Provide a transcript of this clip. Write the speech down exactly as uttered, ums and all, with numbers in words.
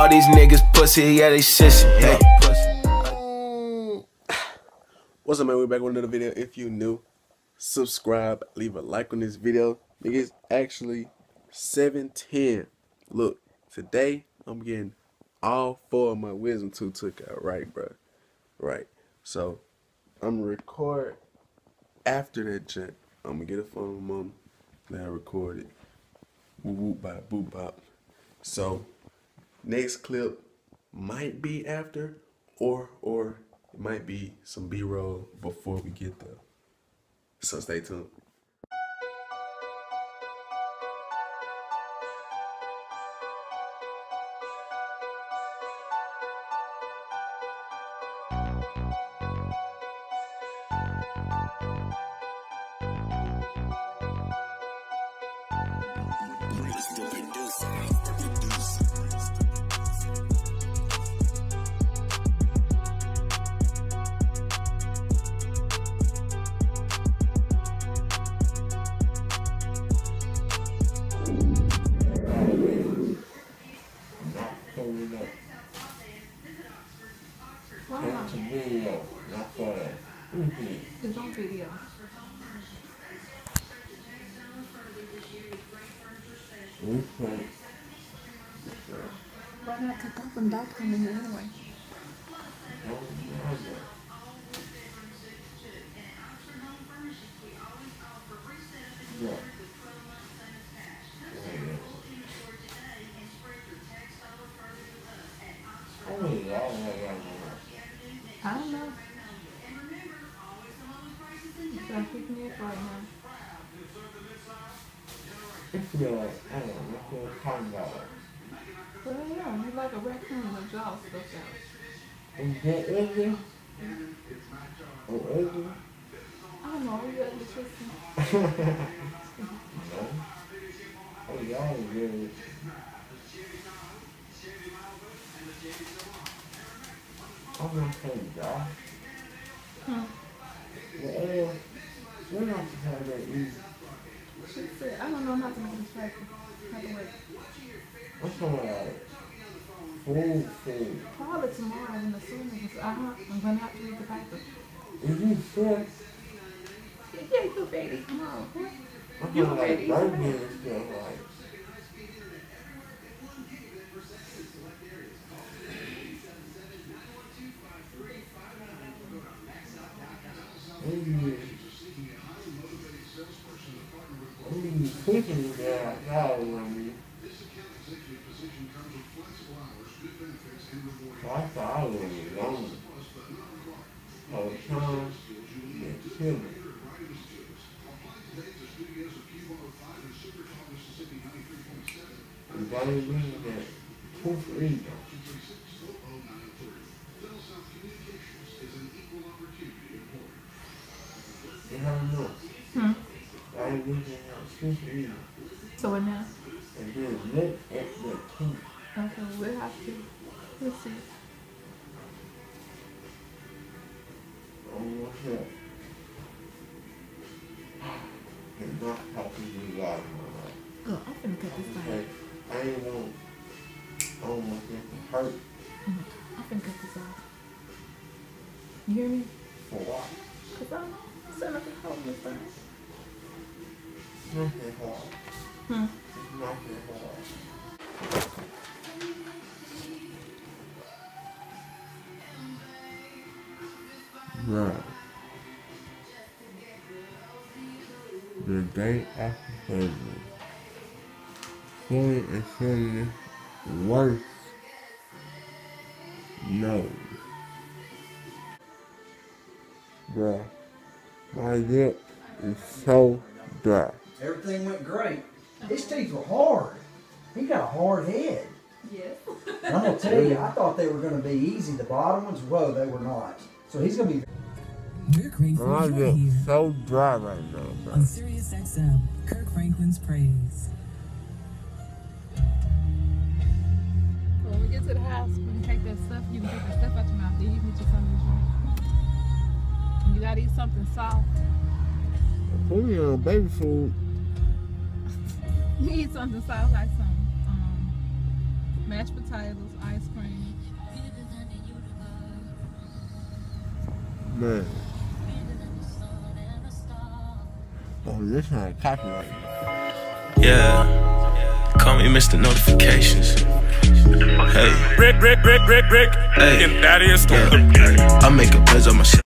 All these niggas pussy, yeah, they sissy. Hey. What's up, man? We're back with another video. If you new, subscribe, leave a like on this video. Niggas, actually seven ten. Look, today I'm getting all four of my wisdom tooth took out, right, bro? Right. So I'm gonna record after that jump. I'm gonna get a phone from mom, let her record it. Whoop whoop bop, boop bop. So next clip might be after, or or it might be some B-roll before we get there. So stay tuned. It's a video, not photo. Mm-hmm. It's on video. Mm-hmm. Why not cut off and dot coming here anyway? Yeah. Oh, yeah, yeah, I don't know. It's not picking me up right now. It's like, I don't know, what's what I'm talking about? Well, yeah, you're like a raccoon with jaw stuck out. Is that ugly? Or ugly? I don't know, you ugly sister. No. Oh, y'all is really... I'm not saying y'all. Hmm. Well, uh, we're not to have that easy. She said, I don't know how to make distracted. How to wait. What's going on? Food, food. Call it tomorrow when the soon is. Uh-huh. I'm going to have to read the paper. Is you sure? Yeah, you ready tomorrow. Huh? I'm you ready? Like burger and stuff like. Mm-hmm. Mm-hmm. Cooking that out on me. I thought I was alone. All the time, and chilling. And that is mean that proof reading. You never know. Hmm. I ain't looking at proof reading. So what now? And then look at the teeth. Okay, we'll have to. Let's see. Oh, what's that? And not helping me out of my life. Oh, I'm finna cut this out. I ain't want, I don't want that to hurt. Mm-hmm. I'm finna cut this out. You hear me? For what? Cause I'm setting up a homeless thing. It's not that hard. Hmm. It's not that hard. Right. The day after surgery. Fully and fully worse. No. Bruh. My lip is so dry. Everything went great. His teeth were hard. He got a hard head. Yes. And I'm going to tell you, I thought they were going to be easy. The bottom ones, whoa, they were not. So he's going to be... We're grateful My you're lip here. so dry right now, bro. On Sirius X M, Kirk Franklin's Praise. When we get to the house, we can take that stuff, you can take that stuff out your mouth, then you can get you something to drink. You gotta eat something soft. Put me on baby food. You eat something soft like some, um, Mashed potatoes, ice cream. Man. Oh, this ain't copyright. Yeah. Call me Mister Notifications. Hey. Rick, Rick, Rick, Rick, Rick. Hey. And that is the Yeah. I make a buzz on myself.